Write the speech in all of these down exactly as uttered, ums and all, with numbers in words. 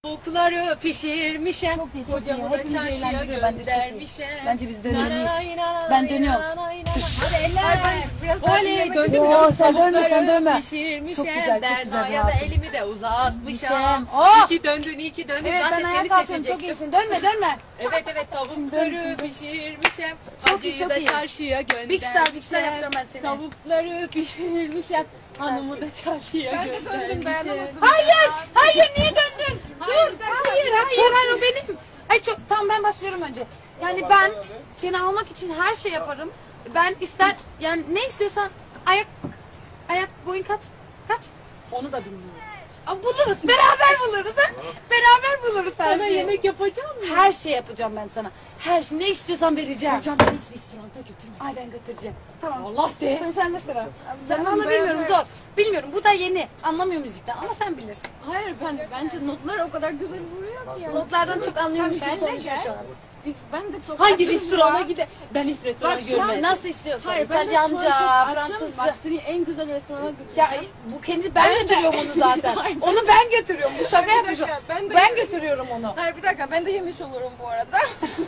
Tavukları pişirmişem, Çok iyi, çok iyi. kocamı da Hepimizi çarşıya eğlendiriyor. Bence çok iyi. göndermişem. Bence biz dönmeliyiz. Nanay, nanay, Ben dönüyorum. nanay, nanay. Hadi eller. biraz daha Oley, dinlemek döndüm. istiyorum. Yo, sen dönme, sen Tavukları dönme. pişirmişem, Çok güzel, çok güzel Berna'ya da rahatım. elimi de uzatmışam. Pişem. Oh! İki döndün, iki döndün. Evet Zaten ben ayağa seni kalkıyorum. Çok seçecektim. iyisin. Dönme dönme. Evet evet Şimdi tavukları dön, şimdi. pişirmişem. Çok iyi, Acıyı çok da iyi. çarşıya göndermişem. Big Star, Big Star yapacağım ben seni. Tavukları pişirmişem. Hanımı da çarşıya Ben de döndüm, göndermişem. dayanamadım. Hayır. Hayır niye döndün? Hayır, Dur. ben Hayır hayır hayır o benim. Ay çok tamam ben başlıyorum önce. Yani ben seni almak için her şey yaparım. Ben ister yani ne istiyorsan ayak ayak boyun kaç? Kaç? Onu da bilmiyorum. Aa, buluruz. Beraber buluruz ha. Beraber buluruz her Sana şeyi. yemek yapacağım mı? Her şey yapacağım ben sana. Her şey ne istiyorsan vereceğim. Hocam beni hiç restoranta götürme. Ay ben götüreceğim. Tamam. Allah de. Şimdi sen de sıra. Ben Canım, valla bilmiyorum beraber. zor. Bilmiyorum bu da yeni. Anlamıyor müzikten ama sen bilirsin. Hayır ben bence notlar o kadar güzel vuruyor ki yani. Notlardan çok anlıyormuş Sen gibi benle konuşuyor gel. şu an. Biz ben de çok Hangi açım restorana ya. gide? Ben hiç restorana Bak şu an görmedim. Nasıl istiyorsan. Hayır ben de şu an çok İtalyanca, açım. Fransızca. Bak seni en güzel restorana Ya götüreceğim. bu kendi ben götürüyorum onu zaten. onu ben götürüyorum. Bu şaka Bir yapmış. dakika, ben Ben, de- götürüyorum onu. Hayır bir dakika ben de yemiş olurum bu arada.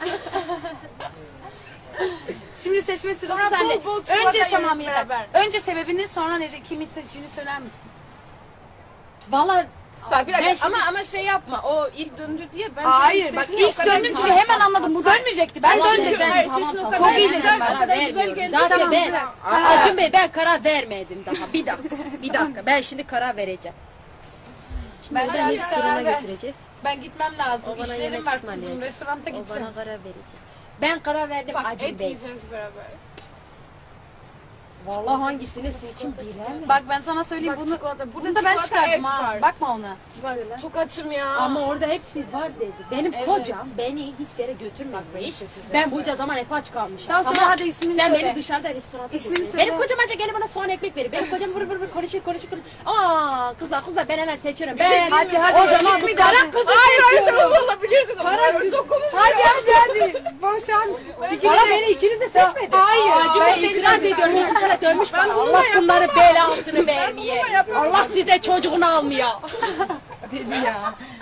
Şimdi seçme sırası Sonra sende. bol bol çikolata Önce tamam yeriz yeter. beraber. Önce sebebini sonra ne de kimi seçtiğini söyler misin? Valla Bak bir dakika ben şimdi- ama ama şey yapma. O ilk döndü diye ben Hayır senin bak sesini o ilk kadar döndüm çünkü güzel- hemen anladım. Bu dönmeyecekti. Ben Allah döndüm. sen- Hayır, tamam, sesin o tamam. kadar Çok iyi güzel, dedim ben. o karar kadar güzel vermiyorum. geldi. Zaten Tamam, ben bırak. Acun Bey ben karar vermedim daha. Bir dakika. Bir dakika. Ben şimdi karar vereceğim. Ben Ben de restorana karar ver. götürecek. Ben gitmem lazım. O bana İşlerim yemek var ısmarlayacak. kızım. Restoranta O gideceğim. bana karar verecek. Ben karar verdim Bak Acun et Bey. yiyeceğiz beraber. Vallahi hangisini seçim bilemem. Bak ben sana söyleyeyim Bak bunu. çikolata, burada Bunu da ben çikolata, çıkardım et ha. var. Bakma ona. Çok açım ya. Ama orada hepsi var dedi. Benim Evet. kocam beni hiçbir yere götürmemiş. Ben bunca zaman hep aç kalmışım. Tamam, söyle, hadi ismini Sen söyle. beni dışarıda restoranta İsmini götür. söyle. Benim kocam ancak gelip bana soğan ekmek verir. Benim kocam vır vır vır konuşur konuşur konuşur. Aa kızlar kızlar ben hemen seçiyorum. Ben Hadi, hadi, o zaman bu bir kara daha. kızı Hayır hayır sen seçiyorum. onu olabilirsin. Kara kız. Çok konuşuyor. Hadi hadi hadi. Boş şans. Valla beni ikiniz de seçmedi. Hayır, Acun ben Bey itiraz seçmedim. ediyorum. İkisi de dönmüş bana. bunu Allah da bunları belasını vermeye. bunu da yapamam. Allah size çocuğunu almıyor. Dedi ya.